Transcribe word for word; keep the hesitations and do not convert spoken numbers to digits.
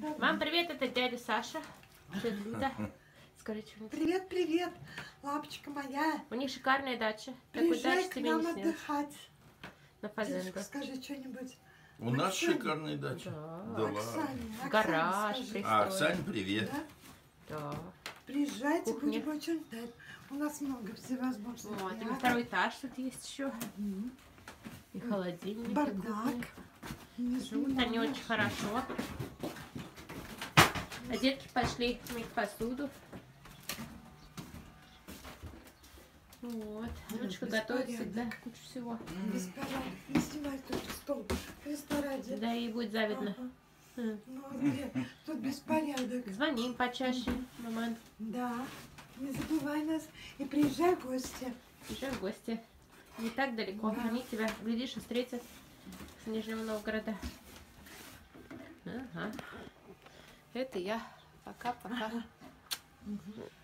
Мам, привет, это дядя Саша. Это Люда. Скажи что-нибудь. Привет, привет, лапочка моя. У них шикарная дача. Приезжай к нам отдыхать. На Фазенду. Скажи что-нибудь. У нас шикарная дача. Да. Да ладно. Оксане, Гараж Оксане пристроен. А, Оксане привет. Да? Да. Приезжайте, Кухня. будем очень ждать. У нас много всевозможных. Вот, и блюд. второй этаж тут есть еще. Мгм. И холодильник. и Бардак. кухня. Не Живут они снимаешь. очень хорошо. А детки пошли мыть посуду. Вот. Ручка готовит всегда кучу всего. Беспорядок. Не снимай только стол. Христа ради. Да, и будет завидно. Ага. М. Ну, а где? Тут беспорядок. Звоним почаще, маман. Да. Не забывай нас. И приезжай в гости. Приезжай в гости. Не так далеко. Да. Они тебя, глядишь, и встретят с Нижнего Новгорода. Ага. Это я. Пока-пока. Мгм.